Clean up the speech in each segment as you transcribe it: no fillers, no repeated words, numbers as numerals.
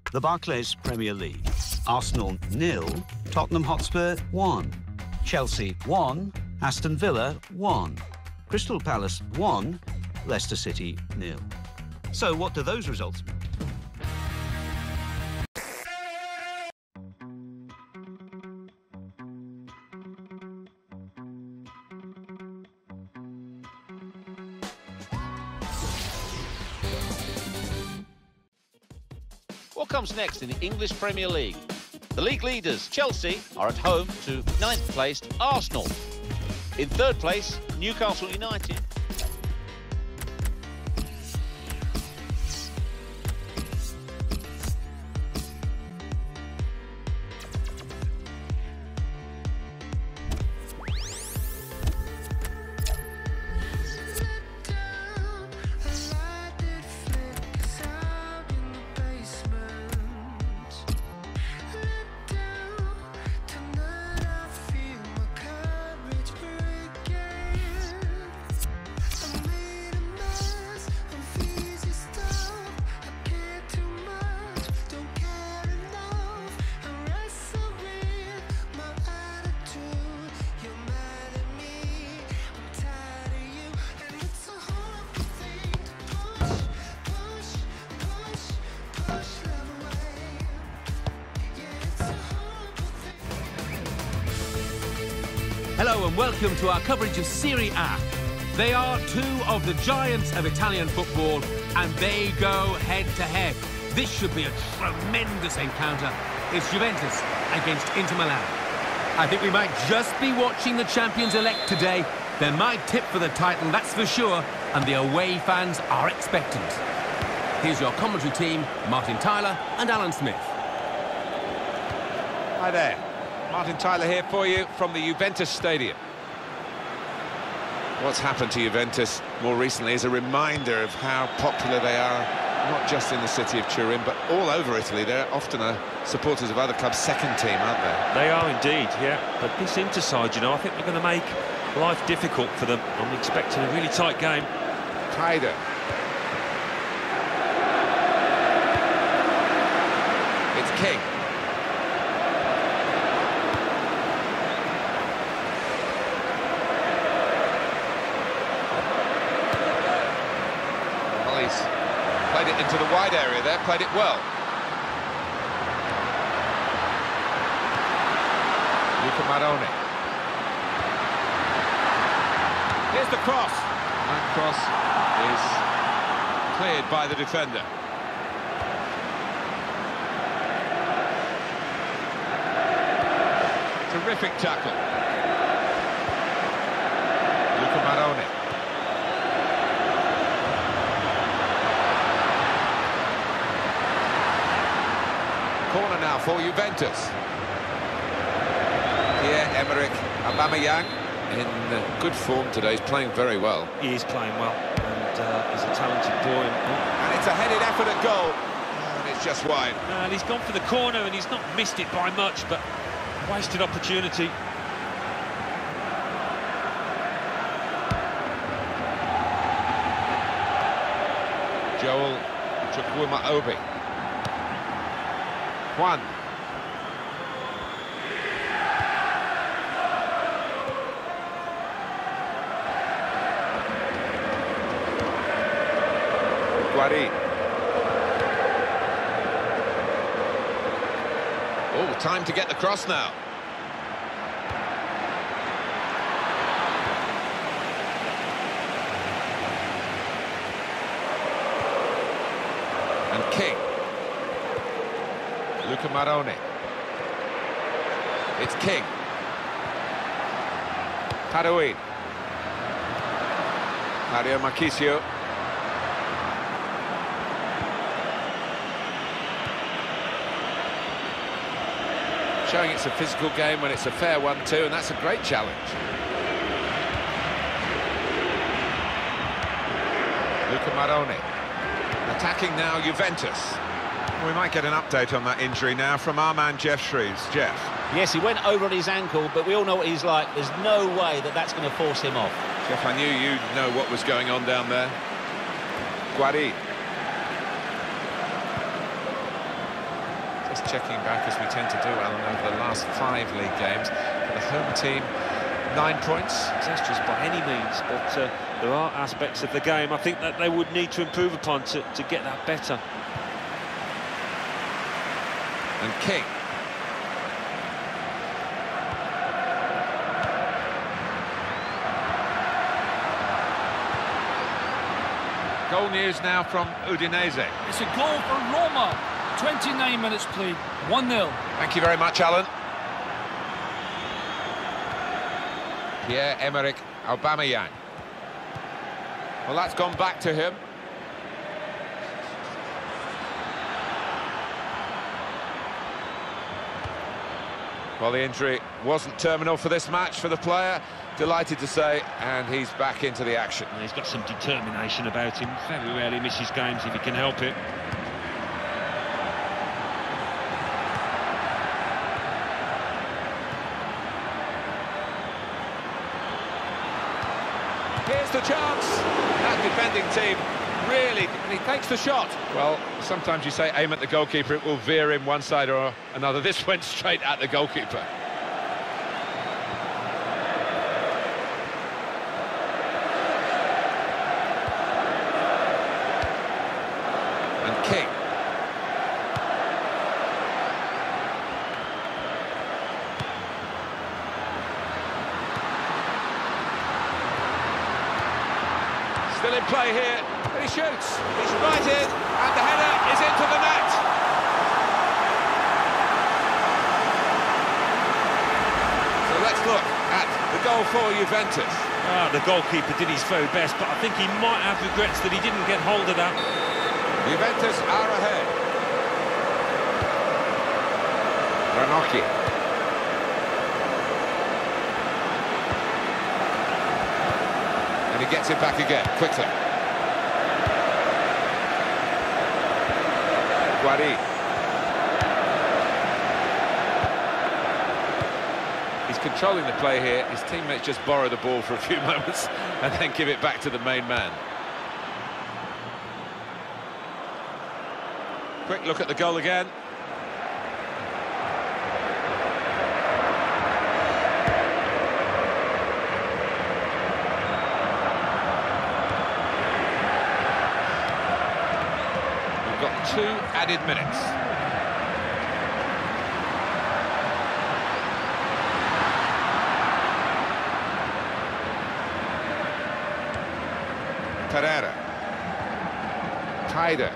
The Barclays Premier League. Arsenal 0, Tottenham Hotspur 1, Chelsea 1, Aston Villa 1, Crystal Palace 1, Leicester City 0. So what do those results mean? What comes next in the English Premier League? The league leaders, Chelsea, are at home to 9th placed Arsenal. In 3rd place, Newcastle United. Hello and welcome to our coverage of Serie A. They are two of the giants of Italian football and they go head-to-head. This should be a tremendous encounter. It's Juventus against Inter Milan. I think we might just be watching the champions-elect today. They're my tip for the title, that's for sure, and the away fans are expectant. Here's your commentary team, Martin Tyler and Alan Smith. Hi there. Martin Tyler here for you from the Juventus Stadium. What's happened to Juventus more recently is a reminder of how popular they are, not just in the city of Turin, but all over Italy. They're often supporters of other clubs' second team, aren't they? They are indeed, yeah. But this Inter side, you know, I think they're going to make life difficult for them. I'm expecting a really tight game. Kaider. It's King. Played it into the wide area there, played it well. Luca Marone. Here's the cross. That cross is cleared by the defender. Terrific tackle. Luca Marone. Corner now for Juventus. Pierre-Emerick Aubameyang in good form today. He's playing very well. He is playing well, and he's a talented boy. And it's a headed effort at goal, and it's just wide. And he's gone for the corner, and he's not missed it by much, but wasted opportunity. Joel Chukwuma-Obi. Juan. Guari. Oh, time to get the cross now. And King. Luca Marone. It's King. Parouin. Mario Marchisio. Showing it's a physical game when it's a fair one too, and that's a great challenge. Luca Marone. Attacking now Juventus. We might get an update on that injury now from our man Jeff Shreves. Jeff. Yes, he went over on his ankle, but we all know what he's like. There's no way that that's going to force him off. Jeff, I knew you'd know what was going on down there. Guari. Just checking back, as we tend to do, Alan, over the last 5 league games. For the home team, 9 points. Disastrous by any means, but there are aspects of the game I think that they would need to improve upon to get that better. And King. Goal news now from Udinese. It's a goal for Roma. 29 minutes played, 1-0. Thank you very much, Alan. Pierre-Emerick Aubameyang. Well, that's gone back to him. Well, the injury wasn't terminal for this match for the player, delighted to say, and he's back into the action. And he's got some determination about him. Very rarely misses games if he can help it. Here's the chance. That defending team really, and he takes the shot. Well, sometimes you say aim at the goalkeeper, it will veer in one side or another. This went straight at the goalkeeper. And King. Still in play here, and he shoots. He's right in, and the header is into the net. So let's look at the goal for Juventus. The goalkeeper did his very best, but I think he might have regrets that he didn't get hold of that. Juventus are ahead. Ranocchi. And he gets it back again, quickly. Guari. He's controlling the play here. His teammates just borrow the ball for a few moments and then give it back to the main man. Quick look at the goal again. We've got 2 added minutes. Pereira. Tider.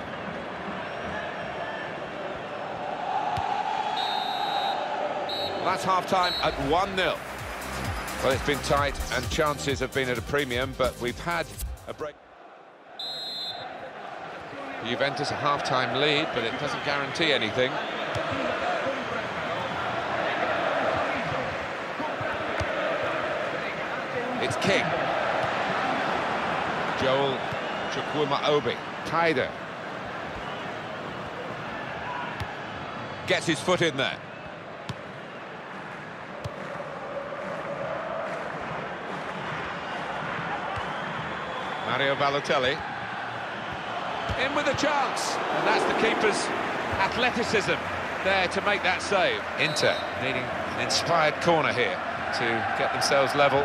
That's half-time at 1-0. Well, it's been tight and chances have been at a premium, but we've had a break. Juventus a half-time lead, but it doesn't guarantee anything. It's King. Joel Chukwuma-Obi. Tider. Gets his foot in there. Mario Balotelli. In with a chance. And that's the keeper's athleticism there to make that save. Inter needing an inspired corner here to get themselves level.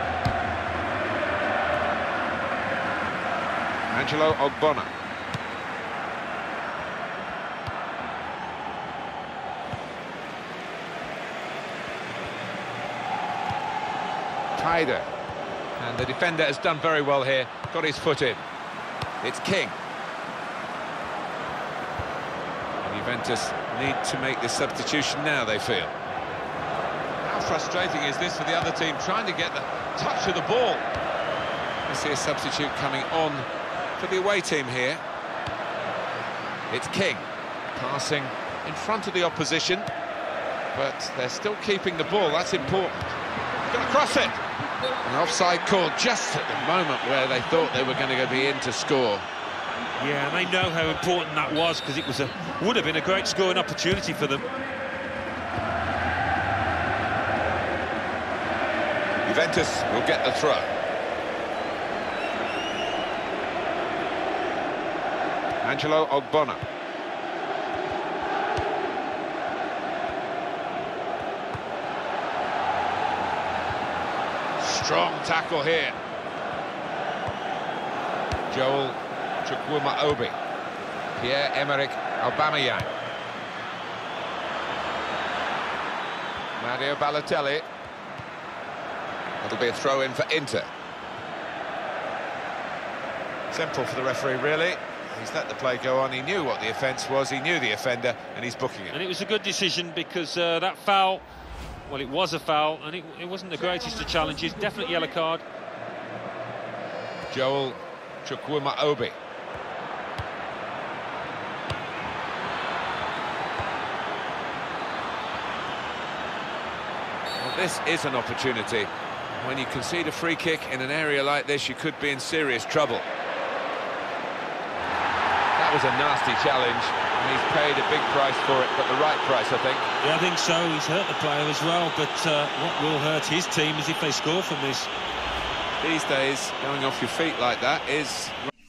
Angelo Ogbonna. Tider. And the defender has done very well here, got his foot in. It's King. And Juventus need to make this substitution now, they feel. How frustrating is this for the other team, trying to get the touch of the ball? We see a substitute coming on for the away team here. It's King, passing in front of the opposition, but they're still keeping the ball, that's important. Going to cross it. An offside call just at the moment where they thought they were going to be in to score. Yeah, and they know how important that was, because it would have been a great scoring opportunity for them. Juventus will get the throw. Angelo Ogbonna. Strong tackle here. Joel Chukwuma-Obi. Pierre-Emerick Aubameyang. Mario Balotelli. That'll be a throw-in for Inter. Simple for the referee, really. He's let the play go on. He knew what the offence was, he knew the offender, and he's booking it. And it was a good decision because that foul, well, it was a foul, and it wasn't the greatest of challenges. Definitely yellow card. Joel Chukwuma-Obi. Well, this is an opportunity. When you concede a free kick in an area like this, you could be in serious trouble. That was a nasty challenge, and he's paid a big price for it, but the right price, I think. Yeah, I think so. He's hurt the player as well, but what will hurt his team is if they score from this. These days, going off your feet like that is...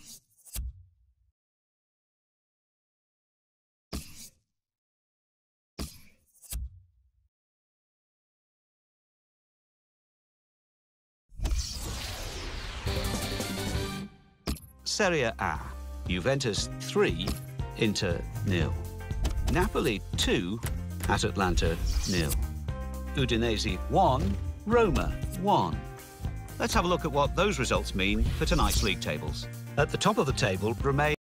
Serie A. Juventus 3, Inter 0. Napoli 2, at Atlanta 0. Udinese 1, Roma 1. Let's have a look at what those results mean for tonight's league tables. At the top of the table remain